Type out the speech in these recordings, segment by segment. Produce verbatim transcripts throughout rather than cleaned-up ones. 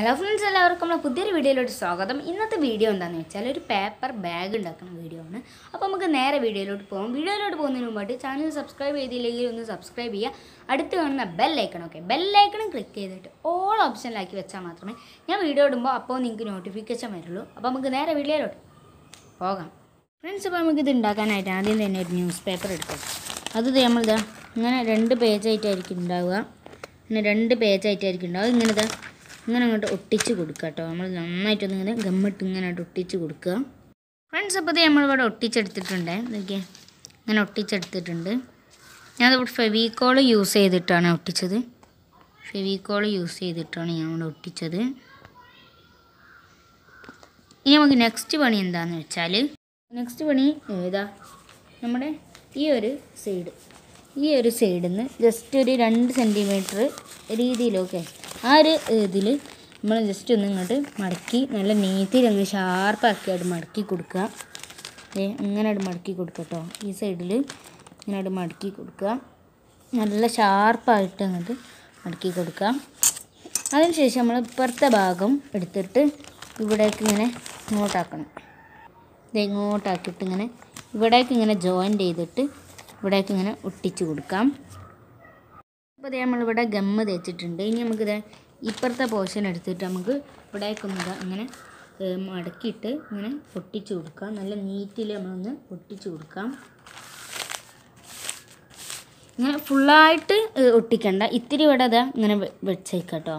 Hello friends, എല്ലാവർക്കും നമ്മുടെ പുതിയൊരു വീഡിയോയിലോട്ട് സ്വാഗതം. ഇന്നത്തെ വീഡിയോ എന്താണെന്ന് വെച്ചാൽ ഒരു പേപ്പർ ബാഗ് ഉണ്ടാക്കുന്ന വീഡിയോ ആണ്. അപ്പോൾ നമുക്ക് നേരെ വീഡിയോയിലോട്ട് പോകാം. വീഡിയോയിലോട്ട് പോകുന്നതിന് മുമ്പായിട്ട് ചാനൽ സബ്സ്ക്രൈബ് ചെയ്തില്ലെങ്കിൽ ഒന്ന് സബ്സ്ക്രൈബ് ചെയ്യുക. അടുത്ത് കാണുന്ന ബെൽ ഐക്കൺ ഓക്കെ ബെൽ ഐക്കണും ക്ലിക്ക് ചെയ്തിട്ട് ഓൾ ഓപ്ഷനിലാക്കി വെച്ചാൽ മാത്രമേ ഞാൻ വീഡിയോ ഇടുമ്പോൾ അപ്പോൾ നിങ്ങൾക്ക് നോട്ടിഫിക്കേഷൻ വരുള്ളൂ. അപ്പോൾ നമുക്ക് നേരെ വീഡിയോയിലോട്ട് പോകാം. ഫ്രണ്ട്സ്, അപ്പോൾ നമുക്കിത് ഉണ്ടാക്കാനായിട്ട് ആദ്യം തന്നെ ഒരു ന്യൂസ് പേപ്പർ എടുക്കാം. അത് നമ്മളിതാ ഇങ്ങനെ രണ്ട് പേജായിട്ടായിരിക്കും ഉണ്ടാവുക. ഇങ്ങനെ രണ്ട് പേജായിട്ടായിരിക്കും ഉണ്ടാവുക. ഇങ്ങനെ ഇതാ ഇങ്ങനെ അങ്ങോട്ട് ഒട്ടിച്ച് കൊടുക്കുക കേട്ടോ. നമ്മൾ നന്നായിട്ടൊന്ന് ഇങ്ങനെ ഗമ്മിട്ട് ഇങ്ങനെ ഒട്ടിച്ച് കൊടുക്കുക. ഫ്രണ്ട്സ്, അപ്പോൾ ഇത് നമ്മളിവിടെ ഒട്ടിച്ചെടുത്തിട്ടുണ്ട്. ഇതൊക്കെ ഇങ്ങനെ ഒട്ടിച്ചെടുത്തിട്ടുണ്ട്. ഞാനത് ഫെവിക്കോൾ യൂസ് ചെയ്തിട്ടാണ് ഒട്ടിച്ചത്. ഫെവിക്കോൾ യൂസ് ചെയ്തിട്ടാണ് ഞാൻ ഇവിടെ ഒട്ടിച്ചത്. ഇനി നമുക്ക് നെക്സ്റ്റ് പണി എന്താണെന്ന് വെച്ചാൽ നെക്സ്റ്റ് പണി ഏതാ നമ്മുടെ ഈ ഒരു സൈഡ് ഈ ഒരു സൈഡിൽ നിന്ന് ജസ്റ്റ് ഒരു രണ്ട് സെൻറ്റിമീറ്റർ രീതിയിലൊക്കെ ആ ഒരു ഇതിൽ നമ്മൾ ജസ്റ്റ് ഒന്ന് ഇങ്ങോട്ട് മടക്കി നല്ല നീറ്റിൽ അങ്ങ് ഷാർപ്പാക്കിയായിട്ട് മടക്കി കൊടുക്കുക. ഏ ഇങ്ങനെയായിട്ട് മടക്കി കൊടുക്കുക കേട്ടോ. ഈ സൈഡിൽ ഇങ്ങനെയായിട്ട് മടക്കി കൊടുക്കുക. നല്ല ഷാർപ്പായിട്ട് അങ്ങോട്ട് മടക്കി കൊടുക്കുക. അതിനുശേഷം നമ്മൾ ഇപ്പുറത്തെ ഭാഗം എടുത്തിട്ട് ഇവിടേക്ക് ഇങ്ങനെ ഇങ്ങോട്ടാക്കണം. ഇത് ഇങ്ങോട്ടാക്കിയിട്ട് ഇങ്ങനെ ഇവിടേക്ക് ഇങ്ങനെ ജോയിൻ്റ് ചെയ്തിട്ട് ഇവിടേക്ക് ഇങ്ങനെ ഒട്ടിച്ച് കൊടുക്കാം. അപ്പോൾ ഇത് നമ്മളിവിടെ ഗമ്മ് തേച്ചിട്ടുണ്ട്. ഇനി നമുക്കിത് ഇപ്പുറത്തെ പോർഷൻ എടുത്തിട്ട് നമുക്ക് ഇവിടേക്കൊന്ന് ഇങ്ങനെ മടക്കിയിട്ട് ഇങ്ങനെ ഒട്ടിച്ച് കൊടുക്കാം. നല്ല നീറ്റിൽ നമ്മളൊന്ന് ഒട്ടിച്ച് കൊടുക്കാം. ഇങ്ങനെ ഫുള്ളായിട്ട് ഒട്ടിക്കണ്ട, ഇത്തിരി ഇവിടെ അതാ ഇങ്ങനെ വെച്ചേക്കാം കേട്ടോ.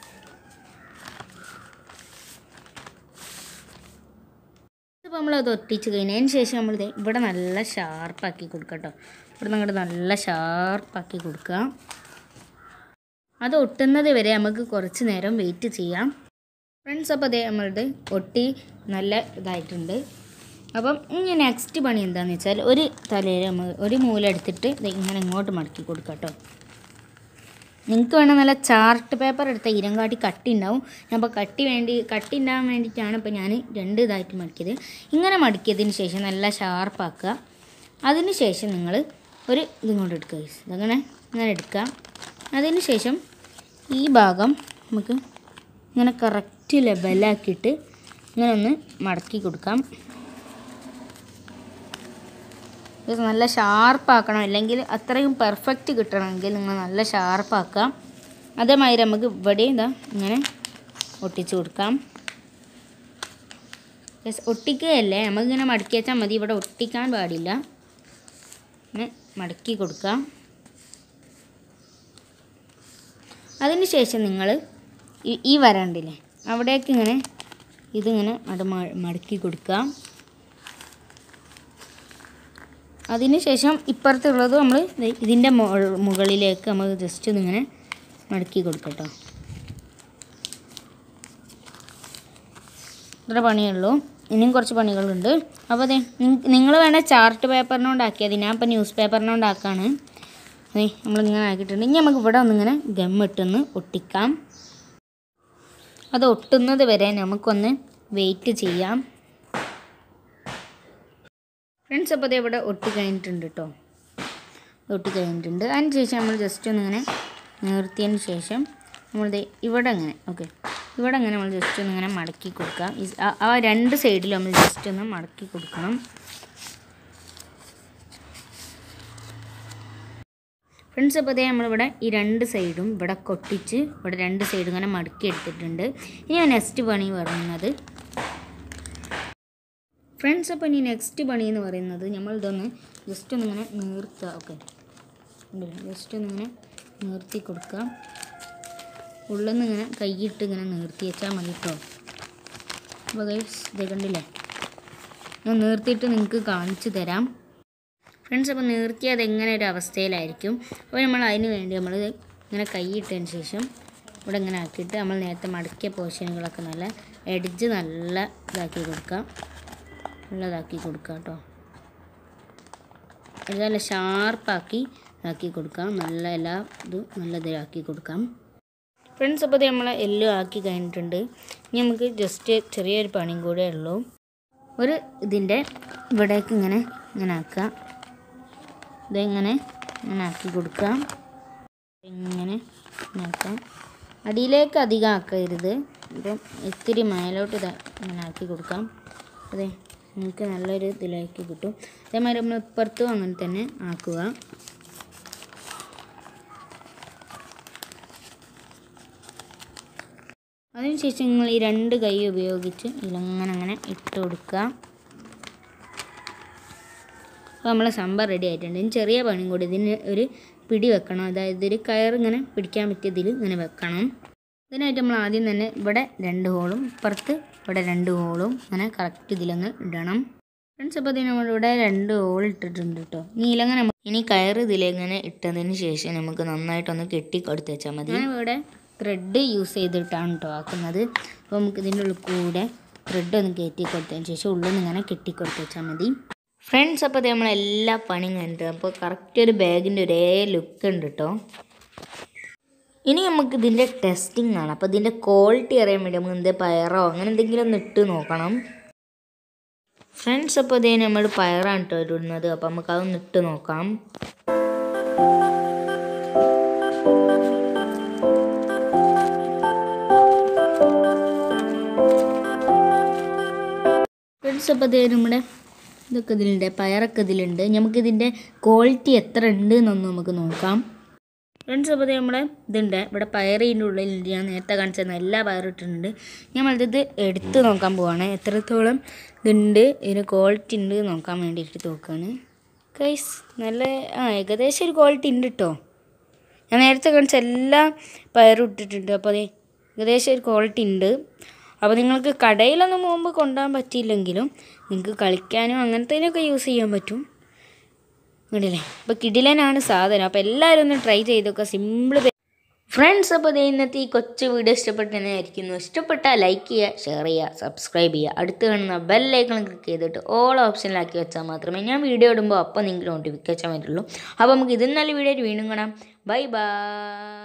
ഇപ്പോൾ നമ്മളത് ഒട്ടിച്ച് കഴിഞ്ഞതിന് ശേഷം നമ്മളിത് ഇവിടെ നല്ല ഷാർപ്പാക്കി കൊടുക്കുക കേട്ടോ. ഇവിടെ നിങ്ങോട്ട് നല്ല ഷാർപ്പാക്കി കൊടുക്കുക. അത് ഒട്ടുന്നത് വരെ നമുക്ക് കുറച്ച് നേരം വെയിറ്റ് ചെയ്യാം. ഫ്രണ്ട്സ്, അപ്പോൾ അതേ നമ്മളത് ഒട്ടി നല്ല ഇതായിട്ടുണ്ട്. അപ്പം ഇനി നെക്സ്റ്റ് പണി എന്താണെന്ന് വെച്ചാൽ ഒരു തലയിൽ നമ്മൾ ഒരു മൂല എടുത്തിട്ട് ഇങ്ങനെ ഇങ്ങോട്ട് മടക്കി കൊടുക്കുക കേട്ടോ. നിങ്ങൾക്ക് വേണം നല്ല ചാർട്ട് പേപ്പർ എടുത്ത ഇരങ്കാട്ടി കട്ടി ഉണ്ടാവും. ഞാൻ അപ്പോൾ കട്ടി വേണ്ടി കട്ടി ഉണ്ടാകാൻ വേണ്ടിയിട്ടാണ് ഇപ്പോൾ ഞാൻ രണ്ട് ഇതായിട്ട് മടക്കിയത്. ഇങ്ങനെ മടക്കിയതിന് ശേഷം നല്ല ഷാർപ്പാക്കുക. അതിന് ശേഷം നിങ്ങൾ ഒരു ഇതുകൊണ്ട് എടുക്കുക. ഇതങ്ങനെ ഇങ്ങനെ എടുക്കുക. അതിന് ശേഷം ഈ ഭാഗം നമുക്ക് ഇങ്ങനെ കറക്റ്റ് ലെവലാക്കിയിട്ട് ഇങ്ങനെ ഒന്ന് മടക്കി കൊടുക്കാം. ഇത് നല്ല ഷാർപ്പാക്കണം, അല്ലെങ്കിൽ അത്രയും പെർഫെക്റ്റ് കിട്ടണമെങ്കിൽ നിങ്ങൾ നല്ല ഷാർപ്പാക്കാം. അതേമാതിരി നമുക്ക് ഇവിടെ ഇതാ ഇങ്ങനെ ഒട്ടിച്ച് കൊടുക്കാം. ഒട്ടിക്കുകയല്ലേ, നമുക്കിങ്ങനെ മടക്കി വെച്ചാൽ മതി. ഇവിടെ ഒട്ടിക്കാൻ പാടില്ല. ഇങ്ങനെ മടക്കി കൊടുക്കാം. അതിന് ശേഷം നിങ്ങൾ ഈ വരണ്ടില്ലേ അവിടേക്ക് ഇങ്ങനെ ഇതിങ്ങനെ അത് മടക്കി കൊടുക്കാം. അതിന് ശേഷം ഇപ്പുറത്തുള്ളത് നമ്മൾ ഇതിൻ്റെ മുകളിലേക്ക് നമ്മൾ ജസ്റ്റ് ഇങ്ങനെ മടക്കി കൊടുക്കാം കേട്ടോ. ഇത്ര പണിയുള്ളൂ. ഇനിയും കുറച്ച് പണികളുണ്ട്. അപ്പോൾ അതെ നിങ്ങൾ വേണേൽ ചാർട്ട് പേപ്പറിനോണ്ടാക്കിയത്, ഞാൻ ഇപ്പോൾ ന്യൂസ് പേപ്പറിനോണ്ടാക്കാണ്. അതെ നമ്മളിങ്ങനെ ആക്കിയിട്ടുണ്ട്. ഇനി നമുക്ക് ഇവിടെ ഒന്നിങ്ങനെ ഗമ്മിട്ടൊന്ന് ഒട്ടിക്കാം. അത് ഒട്ടുന്നത് വരെ നമുക്കൊന്ന് വെയിറ്റ് ചെയ്യാം. ഫ്രണ്ട്സ്, അപ്പോൾ അതേ ഇവിടെ ഒട്ടി കഴിഞ്ഞിട്ടുണ്ട് കേട്ടോ. ഒട്ടി കഴിഞ്ഞിട്ടുണ്ട്. അതിന് ശേഷം നമ്മൾ ജസ്റ്റ് ഒന്നിങ്ങനെ നിർത്തിയതിന് ശേഷം നമ്മളിത് ഇവിടെ അങ്ങനെ ഓക്കെ ഇവിടെ അങ്ങനെ നമ്മൾ ജസ്റ്റ് ഒന്നിങ്ങനെ മടക്കി കൊടുക്കാം. ആ രണ്ട് സൈഡിലും നമ്മൾ ജസ്റ്റ് ഒന്ന് മടക്കി കൊടുക്കണം. ഫ്രണ്ട്സ്, അപ്പോൾ അതേ നമ്മളിവിടെ ഈ രണ്ട് സൈഡും ഇവിടെ കൊട്ടിച്ച് ഇവിടെ രണ്ട് സൈഡും ഇങ്ങനെ മടക്കി എടുത്തിട്ടുണ്ട്. ഇനി നെക്സ്റ്റ് പണി പറയുന്നത് ഫ്രണ്ട്സ് അപ്പോൾ ഇനി നെക്സ്റ്റ് പണി എന്ന് പറയുന്നത് നമ്മൾ ഇതൊന്ന് ജസ്റ്റ് ഒന്നിങ്ങനെ നിർത്തുക. ഓക്കെ ജസ്റ്റ് ഒന്നിങ്ങനെ നിർത്തി കൊടുക്കുക. ഉള്ളിൽ നിന്ന് ഇങ്ങനെ കൈയിട്ട് ഇങ്ങനെ നിർത്തി വെച്ചാൽ മതി കേട്ടോ. അപ്പോൾ ഗൈസ് ഇത് കണ്ടില്ലേ, ഞാൻ നിർത്തിയിട്ട് നിങ്ങൾക്ക് കാണിച്ചു തരാം. ഫ്രണ്ട്സ്, അപ്പോൾ നിർത്തിയത് എങ്ങനെ ഒരു അവസ്ഥയിലായിരിക്കും. അപ്പോൾ നമ്മൾ അതിന് വേണ്ടി നമ്മൾ ഇങ്ങനെ കൈയിട്ടതിന് ശേഷം ഇവിടെ ഇങ്ങനെ ആക്കിയിട്ട് നമ്മൾ നേരത്തെ മടക്കിയ പോർഷനുകളൊക്കെ നല്ല എഡ്ജ് നല്ല ഇതാക്കി കൊടുക്കാം. നല്ലതാക്കി കൊടുക്കാം കേട്ടോ. നല്ല ഷാർപ്പാക്കി ഇതാക്കി കൊടുക്കാം. നല്ല എല്ലാ ഇതും നല്ല ഇതിലാക്കി കൊടുക്കാം. ഫ്രണ്ട്സ്, അപ്പോൾ നമ്മൾ എല്ലാം ആക്കി കഴിഞ്ഞിട്ടുണ്ട്. ഇനി നമുക്ക് ജസ്റ്റ് ചെറിയൊരു പണിയും കൂടെ ഉള്ളൂ. ഒരു ഇതിൻ്റെ ഇവിടേക്ക് ഇങ്ങനെ ഇങ്ങനെ ആക്കുക. ഇതെങ്ങനെ ഇങ്ങനെ ആക്കി കൊടുക്കാം. ഇങ്ങനെ ആക്കാം. അടിയിലേക്ക് അധികം ആക്കരുത്, അപ്പം ഇത്തിരി മേലോട്ട് ഇതാ ഇങ്ങനെ ആക്കി കൊടുക്കാം. അതെ, നമുക്ക് നല്ലൊരു ഇതിലാക്കി കിട്ടും. അതേമാതിരി നമ്മൾ ഇപ്പുറത്തും അങ്ങനെ തന്നെ ആക്കുക. അതിനുശേഷം നിങ്ങൾ ഈ രണ്ട് കൈ ഉപയോഗിച്ച് ഇലങ്ങനെ അങ്ങനെ ഇട്ട് കൊടുക്കുക. അപ്പോൾ നമ്മളെ സംഭവം റെഡി ആയിട്ടുണ്ട്. ഇനി ചെറിയ പണിയും കൂടി, ഇതിന് ഒരു പിടി വെക്കണം. അതായത് ഒരു കയറിങ്ങനെ പിടിക്കാൻ പറ്റിയതിൽ ഇങ്ങനെ വെക്കണം. ഇതിനായിട്ട് നമ്മൾ ആദ്യം തന്നെ ഇവിടെ രണ്ട് ഹോളും ഇപ്പുറത്ത് ഇവിടെ രണ്ട് ഹോളും അങ്ങനെ കറക്റ്റ് ഇതിലങ്ങ് ഇടണം. ഫ്രണ്ട്സ്, അപ്പോൾ ഇതിന് നമ്മളിവിടെ രണ്ട് ഹോൾ ഇട്ടിട്ടുണ്ട് കേട്ടോ. ഇനി ഇലങ്ങനെ ഇനി കയറ് ഇതിലെങ്ങനെ ഇട്ടതിന് ശേഷം നമുക്ക് നന്നായിട്ടൊന്ന് കെട്ടി കൊടുത്ത് വെച്ചാൽ മതി. ഞാൻ ഇവിടെ ത്രെഡ് യൂസ് ചെയ്തിട്ടാണ് കേട്ടോ ആക്കുന്നത്. അപ്പോൾ നമുക്ക് ഇതിൻ്റെ ഉള്ളിൽ കൂടെ ത്രെഡ് ഒന്ന് കയറ്റി കൊടുത്തതിന് ശേഷം ഉള്ളിൽ നിന്ന് ഇങ്ങനെ കെട്ടിക്കൊടുത്ത് വെച്ചാൽ മതി. ഫ്രണ്ട്സ്, അപ്പോൾ നമ്മളെല്ലാ പണിയും കണ്ടിട്ട് അപ്പോൾ കറക്റ്റ് ഒരു ബാഗിൻ്റെ ഒരേ ലുക്ക് ഉണ്ട് കേട്ടോ. ഇനി നമുക്ക് ഇതിൻ്റെ ടെസ്റ്റിംഗ് ആണ്. അപ്പോൾ ഇതിൻ്റെ ക്വാളിറ്റി അറിയാൻ വേണ്ടി നമുക്ക് എന്ത് പയറോ അങ്ങനെ എന്തെങ്കിലും ഒന്ന് ഇട്ട് നോക്കണം. ഫ്രണ്ട്സ്, അപ്പോൾ ഇതേ നമ്മൾ പയറാണ് കേട്ടോ ഇടുന്നത്. അപ്പോൾ നമുക്ക് അതൊന്ന് ഇട്ട് നോക്കാം. ഫ്രണ്ട്സ്, അപ്പോൾ ഇതേ നമ്മുടെ ഇതൊക്കെ ഇതിലുണ്ട്, പയറൊക്കെ ഇതിലുണ്ട്. നമുക്കിതിൻ്റെ ക്വാളിറ്റി എത്ര ഉണ്ട് എന്നൊന്ന് നമുക്ക് നോക്കാം. ഫ്രണ്ട്സ്, അപ്പോൾ നമ്മുടെ ഇതുണ്ട് ഇവിടെ പയറിൻ്റെ ഉള്ളിലുണ്ട്. ഞാൻ നേരത്തെ കാണിച്ചിരുന്ന എല്ലാ പയറും ഇട്ടിട്ടുണ്ട്. നമ്മളിത് എടുത്ത് നോക്കാൻ പോവാണ് എത്രത്തോളം ഇതുണ്ട്, ഇതിന് ക്വാളിറ്റി ഉണ്ട് നോക്കാൻ വേണ്ടിയിട്ട് നോക്കുകയാണ്. ഗൈസ്, നല്ല ആ ഏകദേശം ഒരു ക്വാളിറ്റി ഉണ്ട് കേട്ടോ. ഞാൻ നേരത്തെ കാണിച്ച എല്ലാ പയറും ഇട്ടിട്ടുണ്ട്. അപ്പോൾ അതെ ഏകദേശം ഒരു ക്വാളിറ്റി ഉണ്ട്. അപ്പോൾ നിങ്ങൾക്ക് കടയിലൊന്നും പോകുമ്പോൾ കൊണ്ടുപോകാൻ പറ്റിയില്ലെങ്കിലും നിങ്ങൾക്ക് കളിക്കാനും അങ്ങനത്തേനൊക്കെ യൂസ് ചെയ്യാൻ പറ്റും. കണ്ടില്ലേ, അപ്പോൾ കിടിലനാണ് സാധനം. അപ്പോൾ എല്ലാവരും ഒന്ന് ട്രൈ ചെയ്തൊക്കെ സിമ്പിൾ. ഫ്രണ്ട്സ്, അപ്പോൾ ഇന്നത്തെ ഈ കൊച്ചു വീഡിയോ ഇഷ്ടപ്പെട്ടെന്നായിരിക്കുന്നു. ഇഷ്ടപ്പെട്ടാൽ ലൈക്ക് ചെയ്യുക, ഷെയർ ചെയ്യുക, സബ്സ്ക്രൈബ് ചെയ്യുക. അടുത്ത് കാണുന്ന ബെല്ലൈക്കൺ ക്ലിക്ക് ചെയ്തിട്ട് ഓൾ ഓപ്ഷനിലാക്കി വെച്ചാൽ മാത്രമേ ഞാൻ വീഡിയോ ഇടുമ്പോൾ അപ്പോൾ നിങ്ങൾക്ക് നോട്ടിഫിക്കേഷൻ വരുള്ളൂ. അപ്പോൾ നമുക്ക് ഇതിൽ നല്ല വീഡിയോ ആയിട്ട് വീണ്ടും കാണാം. Bye by.